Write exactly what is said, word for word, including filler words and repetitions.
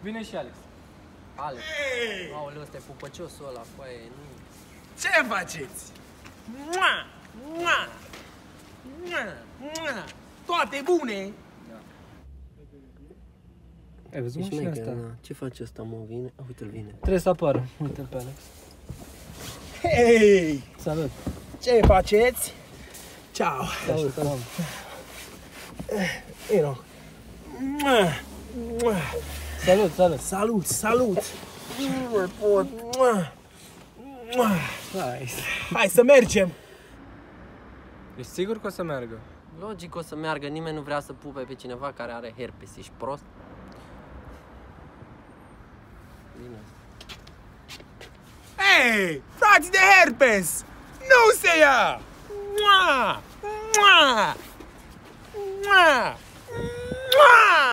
Vine și Alex. Alex. Hey! Aoleu, ăsta e pupăciosul ăla, băi, nu... Ce faceți? Mua! Mua! Mua! Mua! Toate bune! Ai văzut mașina asta? Da. Ce face ăsta, mă? Vine? A, uite-l vine. Trebuie să apară. Uite-l pe Alex. Hei! Salut. Ce faceți? Ciao! Salut, salut. Eno. Mua! Mua! Salut, salut. Salut, salut! Nu mai pot! Mua! Mua! Hai. Hai să mergem! Ești sigur că o să meargă? Logic o să meargă, nimeni nu vrea să pupe pe cineva care are herpes, ești prost? Bine. Hei! Frați de herpes! Nu se ia! Mua! Mua! Mua! Mua!